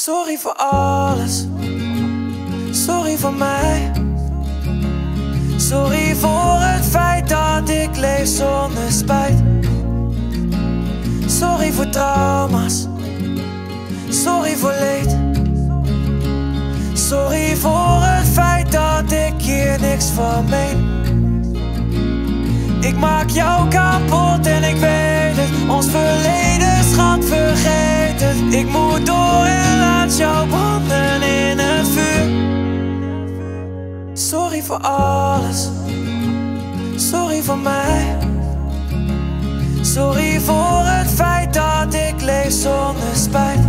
Sorry voor alles, sorry voor mij. Sorry voor het feit dat ik leef zonder spijt. Sorry voor trauma's, sorry voor leed. Sorry voor het feit dat ik hier niks van meen. Ik maak jou kapot en ik weet het. Ons verleden, schat, vergeet het. Ik moet door en laat jou branden in het vuur. Sorry voor alles, sorry voor mij. Sorry voor het feit dat ik leef zonder spijt.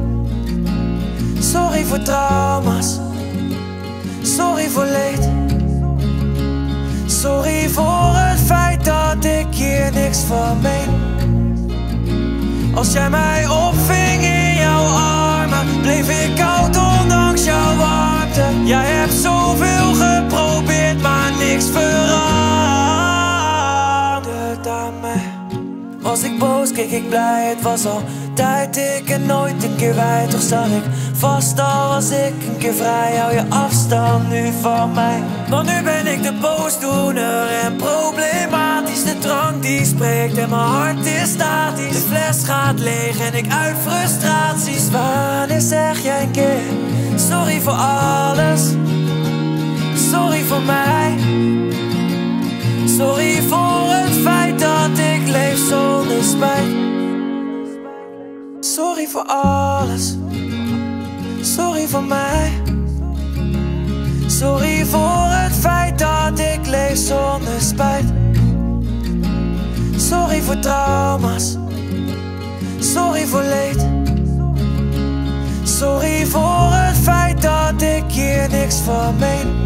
Sorry voor trauma's, sorry voor leed. Sorry voor het feit dat ik hier niks van meen. Als jij mij opving in jouw armen, bleef ik koud ondanks jouw warmte. Jij hebt zoveel geprobeerd, maar niks veranderd aan mij. Was ik boos, keek ik blij, het was altijd ik en nooit een keer wij. Toch zat ik vast, al was ik een keer vrij. Hou je afstand nu van mij, want nu ben ik de boosdoener en problematisch. De drank die spreekt en mijn hart is statisch. De fles gaat leeg en ik uit frustraties. Wanneer zeg jij een keer sorry voor alles, sorry voor mij. Sorry voor het feit dat ik leef zonder spijt. Sorry voor alles, sorry voor mij. Sorry voor het feit dat ik leef zonder spijt. Sorry voor trauma's, sorry voor leed. Sorry voor het feit dat ik hier niks van meen.